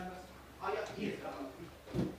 なります。あ、いや、いいですか。